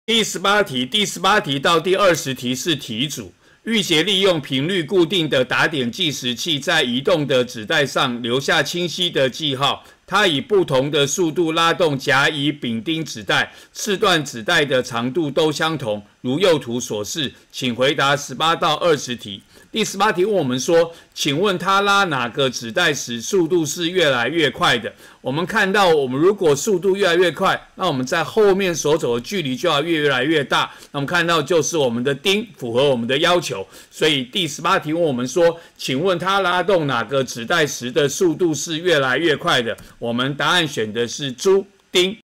第18题到第20题是题组。玉洁利用频率固定的打点计时器，在移动的纸带上留下清晰的记号。它以不同的速度拉动甲、乙、丙、丁纸带，次段纸带的长度都相同，如右图所示。请回答18到20题。第18题问我们说，请问他拉哪个纸带时速度是越来越快的？我们看到，我们如果速度越来越快，那我们在后面所走的距离就要越来越大。那我们看到就是我们的丁符合我们的要求，所以第18题问我们说，请问他拉动哪个纸带时的速度是越来越快的？我们答案选的是猪丁。